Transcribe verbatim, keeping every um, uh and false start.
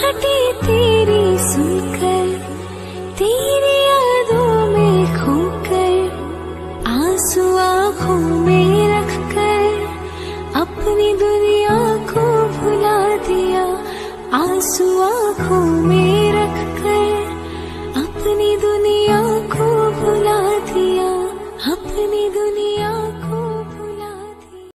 मुस्कुराहटें तेरी सुनकर, तेरी यादों में खोकर, आंसू आँखों में रखकर अपनी दुनिया को भुला दिया। आंसू आँखों में रखकर अपनी दुनिया को भुला